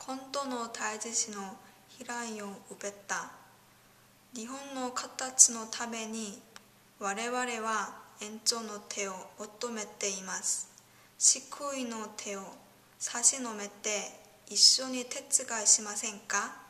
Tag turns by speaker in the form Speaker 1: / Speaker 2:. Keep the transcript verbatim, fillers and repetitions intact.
Speaker 1: 今度の大地震の被害を受けた日本の形のために我々は援助の手を求めています。救いの手を差し伸べて一緒に手伝いしませんか？